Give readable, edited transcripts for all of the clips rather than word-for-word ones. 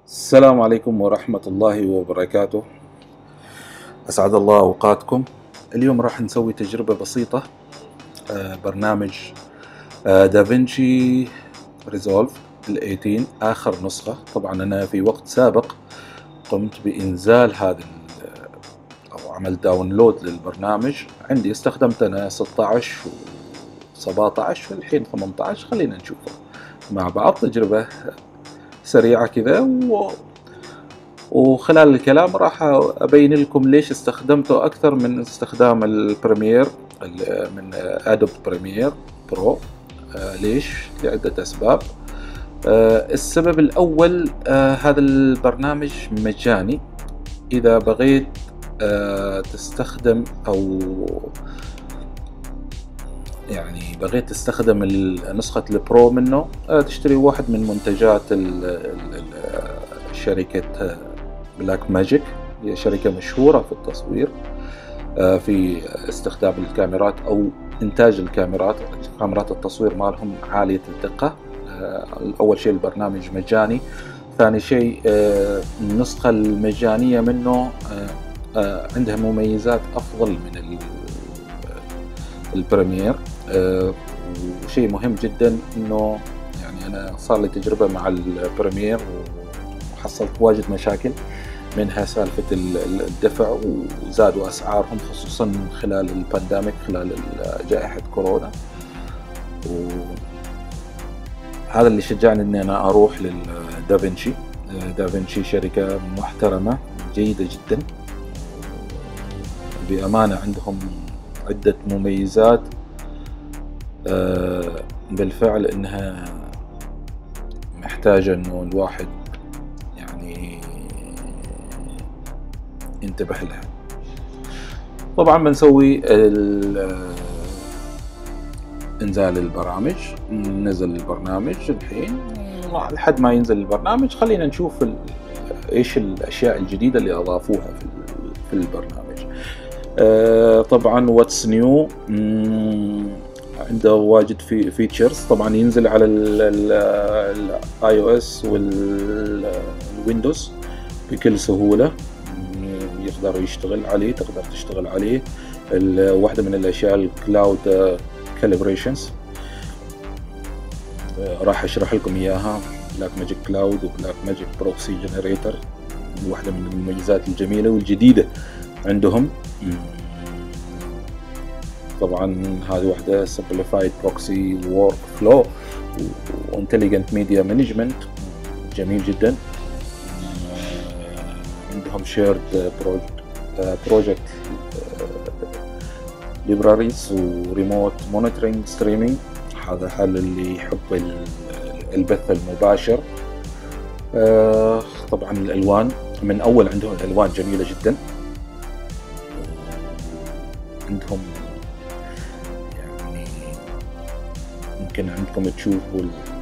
السلام عليكم ورحمة الله وبركاته. أسعد الله أوقاتكم. اليوم راح نسوي تجربة بسيطة. برنامج دافنشي ريزولف ال18 آخر نسخة. طبعا أنا في وقت سابق قمت بإنزال هذا أو عمل داونلود للبرنامج. عندي استخدمت أنا 16 و17 والحين 18. خلينا نشوفه مع بعض، تجربة سريعة كذا، وخلال الكلام راح أبين لكم ليش استخدمته أكثر من استخدام البريمير من أدوب بريمير برو. ليش؟ لعدة أسباب. السبب الأول، هذا البرنامج مجاني. إذا بغيت تستخدم أو يعني بغيت تستخدم نسخة البرو منه، تشتري واحد من منتجات شركة بلاك ماجيك. هي شركة مشهورة في التصوير، في استخدام الكاميرات أو إنتاج الكاميرات. كاميرات التصوير مالهم عالية الدقة. أول شيء البرنامج مجاني. ثاني شيء النسخة المجانية منه عندها مميزات أفضل من البريمير. وشيء مهم جدا إنه يعني أنا صار لي تجربة مع البريمير وحصلت واجد مشاكل، منها سالفة الدفع، وزادوا أسعارهم خصوصا خلال البانديميك، خلال جائحة كورونا. وهذا اللي شجعني إني أنا أروح للدافنشي. دافنشي شركة محترمة جيدة جدا بأمانة. عندهم عدة مميزات بالفعل إنها محتاجة إنه الواحد يعني ينتبه لها. طبعا بنسوي انزال البرامج. نزل البرنامج الحين، لحد ما ينزل البرنامج خلينا نشوف ايش الاشياء الجديدة اللي اضافوها في البرنامج. طبعا واتس نيو، عنده واجد في فيتشرز. طبعا ينزل على الاي او اس والويندوز بكل سهولة، يقدر يشتغل عليه، تقدر تشتغل عليه. واحدة من الاشياء الكلاود كاليبريشنز، راح اشرح لكم اياها. بلاك ماجيك كلاود وبلاك ماجيك بروكسي جنريتر، واحدة من المميزات الجميلة والجديدة عندهم. طبعا هذه واحدة simplified proxy workflow intelligent media management، جميل جدا. عندهم shared project libraries وريموت monitoring streaming. هذا حل اللي يحب البث المباشر. طبعا الألوان من أول، عندهم الألوان جميلة جدا. عندهم يعني يمكن عندكم تشوفوا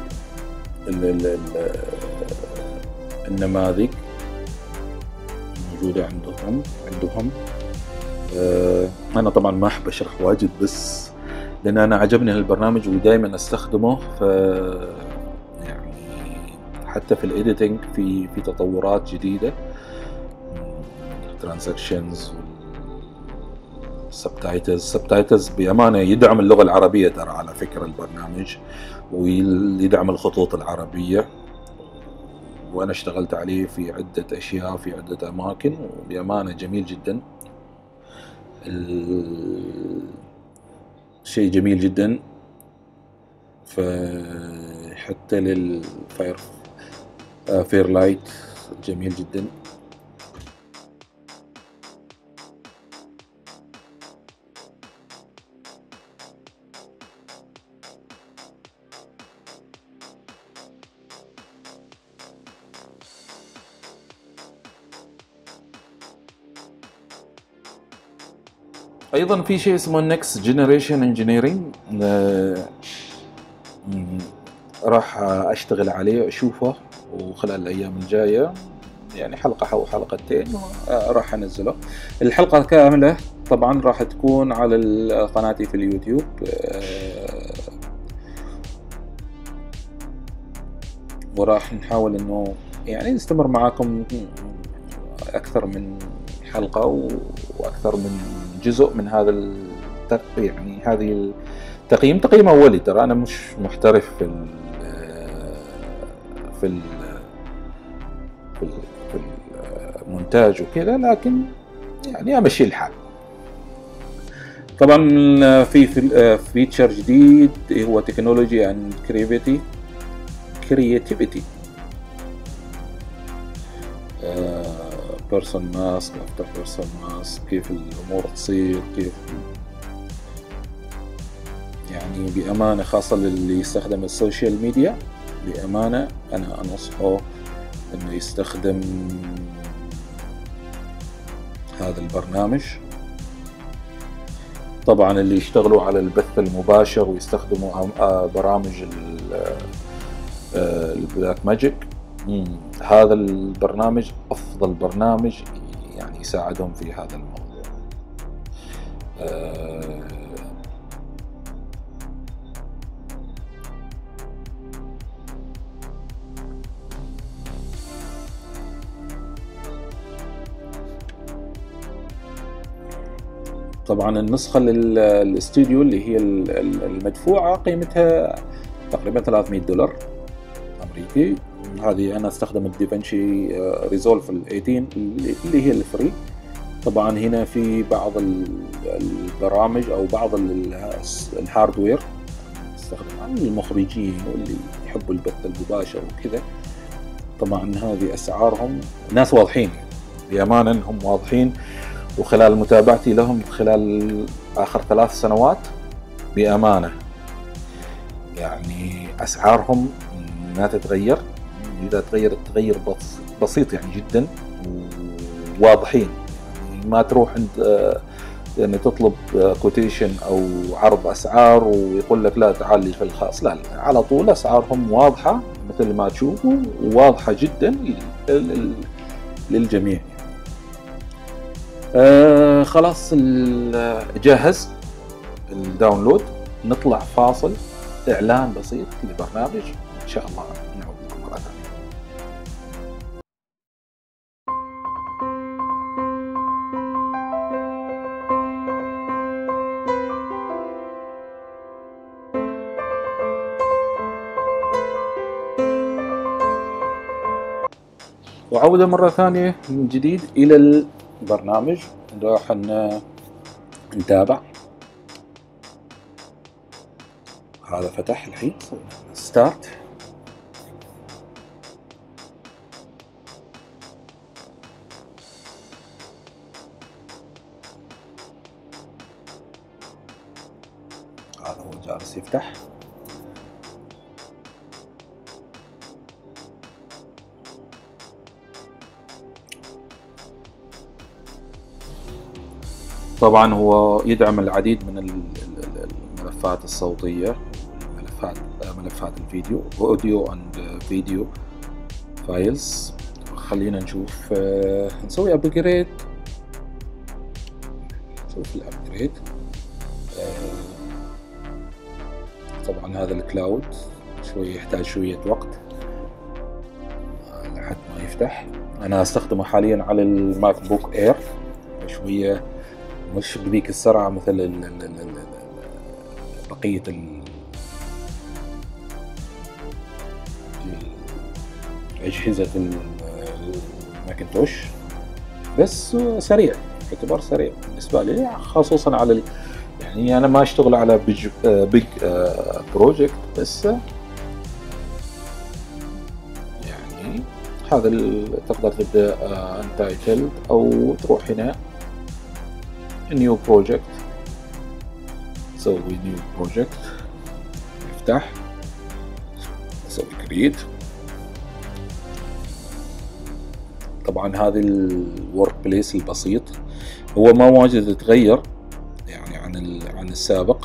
النماذج موجودة عندهم. أنا طبعا ما أحب أشرح واجد، بس لأن أنا عجبني هالبرنامج ودائما أستخدمه. يعني حتى في الإيديتنج في تطورات جديدة، ترانزاكشنز، السبتايتلز بأمانة يدعم اللغة العربية ترى على فكرة البرنامج، ويدعم الخطوط العربية. وأنا اشتغلت عليه في عدة أشياء في عدة أماكن، وبأمانة جميل جدا. شيء جميل جدا. حتى فير لايت جميل جدا. ايضا في شيء اسمه Next Generation Engineering، راح اشتغل عليه واشوفه، وخلال الايام الجاية يعني حلقة او حلقتين راح انزله. الحلقة كاملة طبعا راح تكون على قناتي في اليوتيوب. وراح نحاول انه يعني نستمر معاكم أكثر من حلقة وأكثر من جزء من هذا يعني هذه تقييم أولي. ترى أنا مش محترف في في المونتاج وكذا، لكن يعني أمشي الحال. طبعا في فيتشر جديد هو تكنولوجي اند كرياتيفيتي، بيرسون ماسك افتر بيرسون ماسك، كيف الامور تصير، كيف يعني بامانه خاصه للي يستخدم السوشيال ميديا، بامانه انا انصحه انه يستخدم هذا البرنامج. طبعا اللي يشتغلوا على البث المباشر ويستخدموا برامج البلاك ماجيك، هذا البرنامج افضل برنامج يعني يساعدهم في هذا الموضوع. طبعا النسخة للاستوديو اللي هي المدفوعة قيمتها تقريبا $300 أمريكي. هذه أنا استخدم الديفنشي ريزولف 18 اللي هي الفري. طبعا هنا في بعض البرامج أو بعض الهاردوير استخدم المخرجين واللي يحبوا البث المباشر وكذا. طبعا هذه أسعارهم ناس واضحين، بأمانة إنهم واضحين، وخلال متابعتي لهم خلال آخر 3 سنوات بأمانة يعني أسعارهم ما تتغير. إذا تغير تغير بسيط يعني جدا، وواضحين. يعني ما تروح عند يعني تطلب كوتيشن أو عرض أسعار ويقول لك لا تعال لي في الخاص، لا، على طول أسعارهم واضحة مثل ما تشوفوا، واضحة جدا للجميع. خلاص جاهز الداونلود. نطلع فاصل، إعلان بسيط لبرنامج، إن شاء الله نعود لكم مرة ثانية. وعودة مرة ثانية من جديد إلى البرنامج. راح نتابع. هذا فتح الحين، ستارت. هذا هو جالس يفتح. طبعا هو يدعم العديد من الملفات الصوتية، ملفات الفيديو، اوديو اند فيديو فايلز. خلينا نشوف، نسوي ابجريد. نشوف الابجريد. طبعا هذا الكلاود شوي يحتاج شوية وقت لحد ما يفتح. انا استخدمه حاليا على الماك بوك اير، شوية مش بذيك السرعة مثل بقية أجهزة الماكنتوش، بس سريع، يعتبر سريع بالنسبة لي، خصوصا على يعني أنا ما أشتغل على بيج بروجكت، بس يعني هذا تقدر تبدأ انتايتلد أو تروح هنا نيو بروجكت، تسوي نيو بروجكت، يفتح، تسوي كريت. طبعا هذا الورك بليس البسيط، هو ما واجد يتغير يعني عن السابق،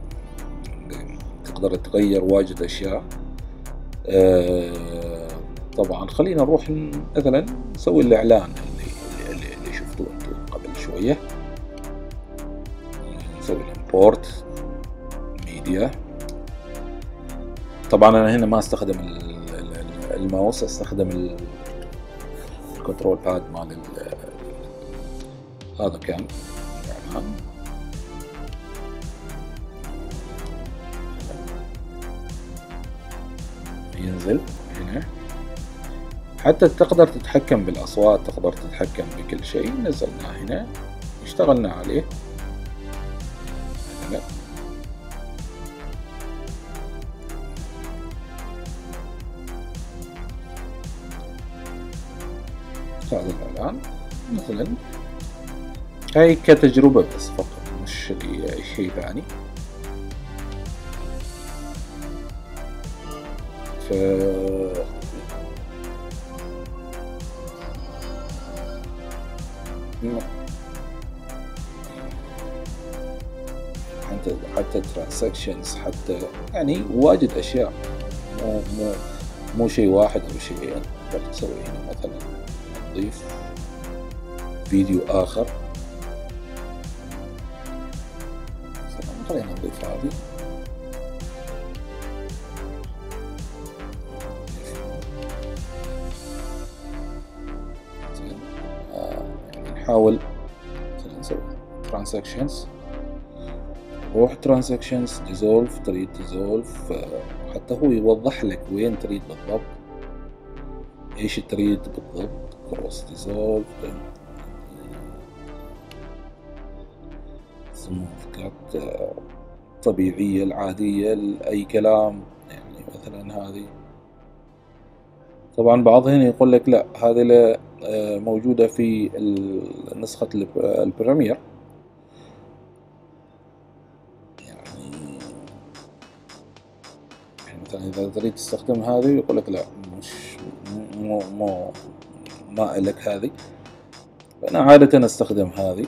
تقدر تغير واجد اشياء. طبعا خلينا نروح مثلا نسوي الاعلان اللي شفتوه انتم قبل شويه. نسوي الامبورت ميديا. طبعا انا هنا ما استخدم الماوس، استخدم الكنترول باد مال هذا كان يعني ينزل هنا، حتى تقدر تتحكم بالأصوات، تقدر تتحكم بكل شيء. نزلناه هنا اشتغلنا عليه مثلا. هذا الإعلان مثلا، هاي كتجربة بس فقط، مش شيء ثاني. ف حتى ترانزاكشنز، حتى يعني واجد اشياء، مو شيء واحد او شيئين. نقدر نسوي هنا مثلا نضيف فيديو اخر، خلينا نضيف هذه. يعني نحاول نسوي ترانزاكشنز، روح ترانزاكشنز ديزولف، تريد ديزولف، حتى هو يوضح لك وين تريد بالضبط، ايش تريد بالضبط. كروس ديزولف، سموث كات، طبيعية العادية لأي كلام. يعني مثلا هذه طبعا بعض هنا يقول لك لا هذه موجودة في نسخة البريمير، يعني مثلا إذا تريد تستخدم هذه يقول لك لا مش ما إلك هذه. فأنا عادة أستخدم هذه.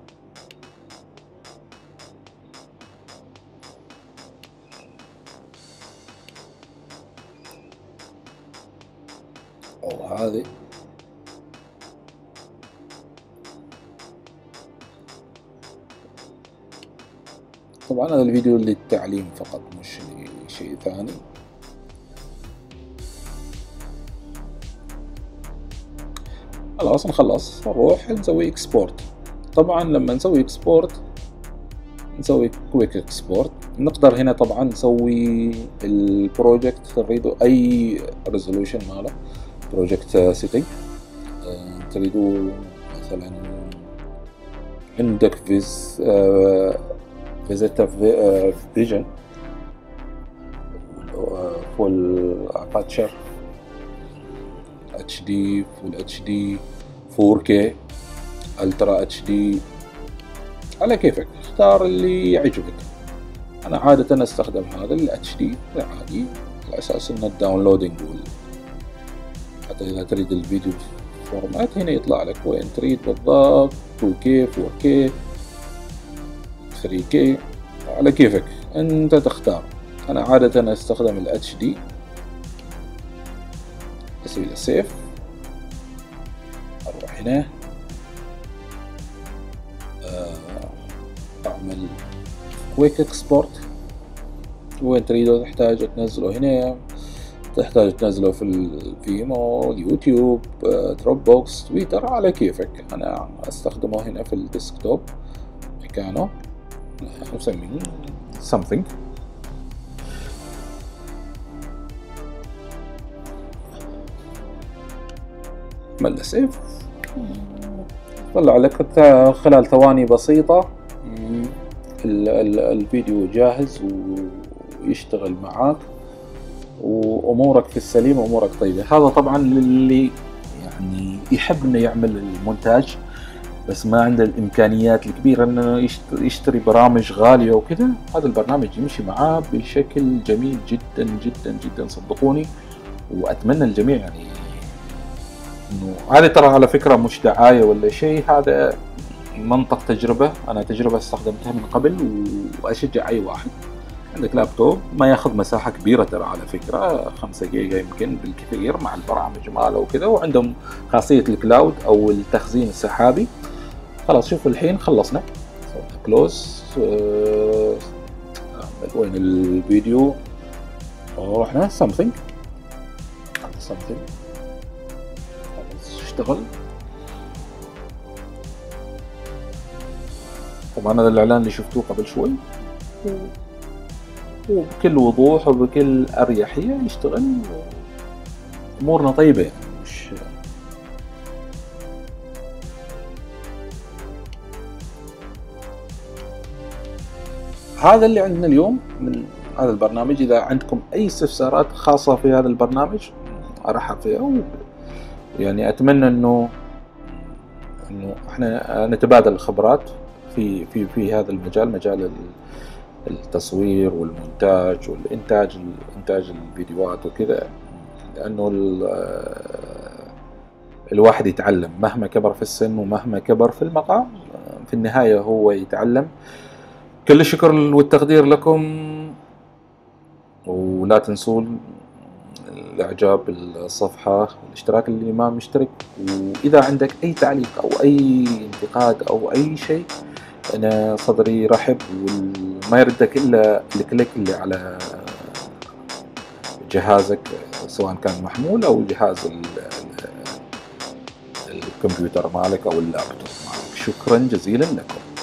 أو هذه طبعا هذا الفيديو للتعليم فقط، مش شيء ثاني. خلاص نخلص، نروح نسوي اكسبورت. طبعا لما نسوي اكسبورت نسوي كويك اكسبورت. نقدر هنا طبعا نسوي البروجكت، تريدوا اي ريزولوشن ماله، بروجكت سيتنج. تريدوا مثلا عندك فيزيتا فيجن، فول اباتشر، اتش دي، فول اتش دي، 4K، الترا اتش دي، على كيفك اختار اللي يعجبك. انا عادة استخدم هذا الاتش دي عادي، على اساس ان الداونلودنج حتى اذا تريد الفيديو فورمات هنا يطلع لك وين تريد بالضبط، 2K، 4K، 3K، على كيفك انت تختار. انا عادة استخدم الاتش دي. اسوي له سيف، اروح هنا اعمل كويك اكسبورت. وين تريده تحتاج تنزله هنا، تحتاج تنزله في الفيمو، اليوتيوب، دروب بوكس، تويتر، على كيفك. انا استخدمه هنا في الديسكتوب مكانه، نسميه something. عمل سيف، طلع لك خلال ثواني بسيطة الفيديو جاهز ويشتغل معاك، وامورك في السليم وامورك طيبة. هذا طبعا للي يعني يحب انه يعمل المونتاج بس ما عنده الامكانيات الكبيرة انه يشتري برامج غالية وكذا، هذا البرنامج يمشي معاه بشكل جميل جدا جدا جدا، صدقوني. واتمنى الجميع يعني انه هذه ترى على فكرة مش دعاية ولا شيء، هذا منطق تجربة، انا تجربة استخدمتها من قبل، واشجع اي واحد عندك لابتوب ما ياخذ مساحة كبيرة ترى على فكرة، 5 جيجا يمكن بالكثير مع البرامج ماله وكذا، وعندهم خاصية الكلاود او التخزين السحابي. خلاص شوفوا الحين خلصنا، كلوز. وين الفيديو؟ رحنا something يشتغل. طبعا هذا الإعلان اللي شفتوه قبل شوي، وبكل وضوح وبكل أريحية يشتغل، أمورنا طيبة يعني. مش هذا اللي عندنا اليوم من هذا البرنامج. إذا عندكم أي استفسارات خاصة في هذا البرنامج أرحب فيها، يعني أتمنى إنه إحنا نتبادل الخبرات في هذا المجال، مجال التصوير والمونتاج والإنتاج، إنتاج الفيديوهات وكذا. لأنه الواحد يتعلم مهما كبر في السن ومهما كبر في المقام، في النهاية هو يتعلم. كل الشكر والتقدير لكم، ولا تنسوا الإعجاب بالصفحة والاشتراك اللي ما مشترك. وإذا عندك أي تعليق أو أي انتقاد أو أي شيء، أنا صدري رحب، وما يردك إلا الكليك اللي على جهازك، سواء كان محمول أو جهاز الكمبيوتر مالك أو اللابتوب مالك. شكرا جزيلا لكم.